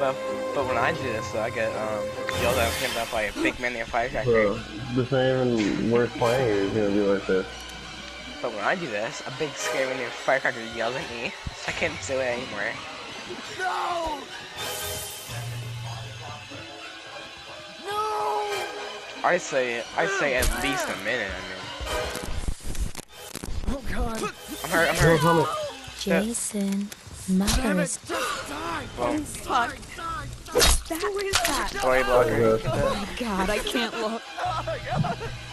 but when I do this, though, I get yelled at and pinned up by a big man named Firecracker. Bro, this ain't even worth playing. It's gonna be like this. But when I do this, a big scary man named Firecracker yells at me, so I can't do it anymore. No! No! I say at least a minute. Oh God! I'm hurt. Jason, mother is. Well, Fuck. Who is that? story blocker. Oh, Oh my God, I can't look. Oh my God!